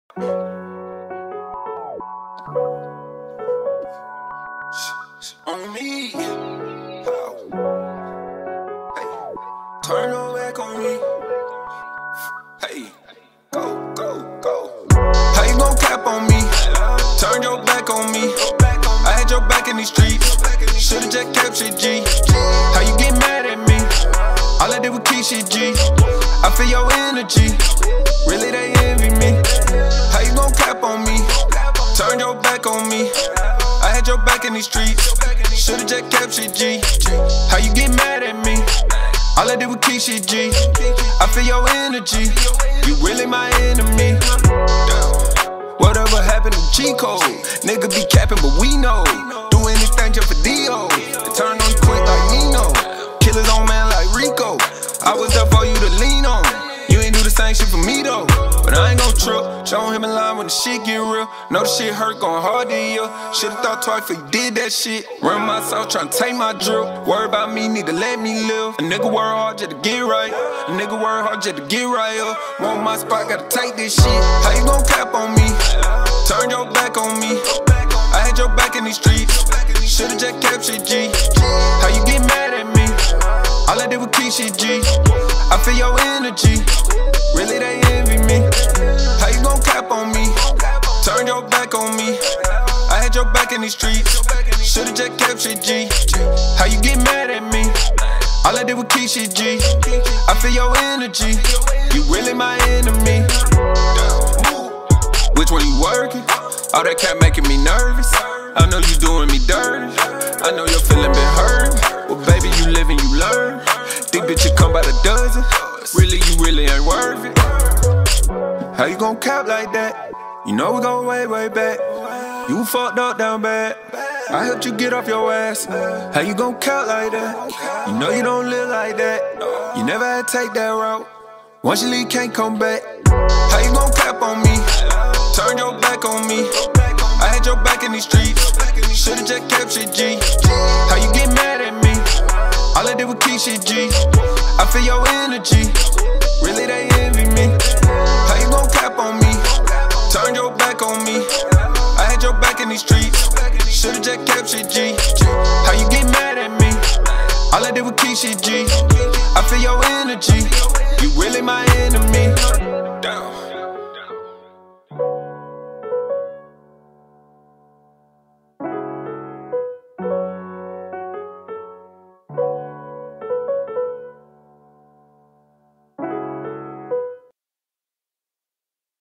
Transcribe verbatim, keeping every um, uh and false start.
On me, hey, turn your back on me. Hey, go, go, go. How you gon' cap on me? Turn your back on me. I had your back in these streets. Should've just captured G. How you get mad at me? All I did was Keisha G. I feel your energy. Really they envy me. How you gon' cap on me? Turn your back on me. I had your back in these streets. Should've just captured G. How you get mad at me? All I did was Keisha G. I feel your energy. You really my enemy. Whatever happened to G-Code? Nigga be capping, but we know. Do anything just for D O. Turn on quick like Nino. Killers on man like Rico. I was there for you to lean on. You ain't do the same shit for me though. But I ain't gon' trip. Show him in line when the shit get real. Know the shit hurt, going hard to you. Should've thought twice before you did that shit. Run my south, tryna take my drill. Worry about me, need to let me live. A nigga work hard just to get right. A nigga work hard just to get right up. Want my spot, gotta take this shit. How you gon' cap on me? Turn your back on me. I had your back in these streets. Should've just captured G. How you get mad at me? All I did was Keisha G. I feel your energy. Really they envy me. How you gon' cap on me? Turn your back on me. I had your back in these streets. Should've just captured G. How you get mad at me? All I did was Keisha G. I feel your energy. You really my enemy. Which one you working? All that cap making me nervous. I know you doing me dirty. I know your feeling been hurt. Well baby you live and you learn. These bitches come by the dozen. Really you really ain't worth it. How you gon' cap like that? You know we go way way back. You fucked up down bad. I helped you get off your ass. How you gon' cap like that? You know you don't live like that. You never had to take that route. Once you leave can't come back. How you gon' cap